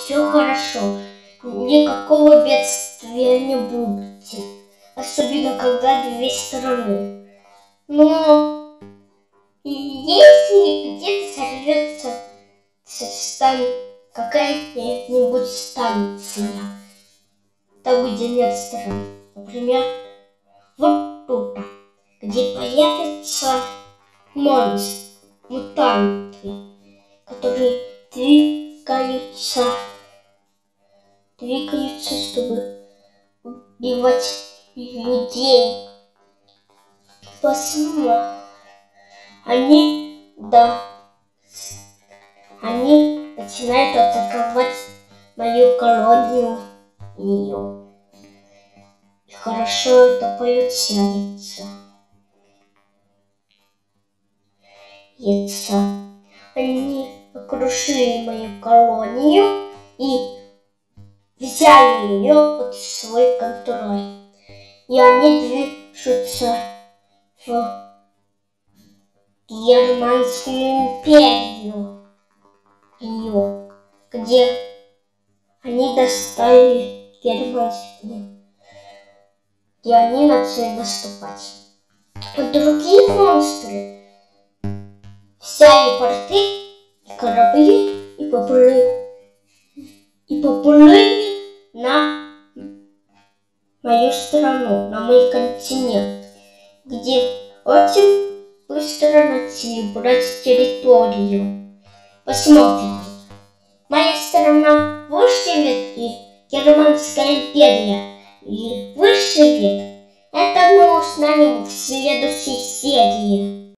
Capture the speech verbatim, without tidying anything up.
все хорошо, никакого бедствия не будет, особенно когда две стороны. Но если где-то сорвется стан, какая-нибудь станция, там, где нет сторон, например, вот тут, где появятся монстры, мутанты, которые двигаются, двигаются, чтобы убивать людей. Посмотрим. Они, да, они начинают атаковать мою колонию. Ее. И хорошо это получается. Яйца. Они окружили мою колонию и взяли ее под свой контроль. И они движутся в Германскую империю, ее, где они достали Германскую, где они начали наступать. А другие монстры взяли порты и корабли и поплыли, и поплыли на мою страну, на мой континент, где очень быстро начали брать территорию. Посмотрим. Моя страна выживет и Германская империя и выживет. Это мы узнаем в следующей серии.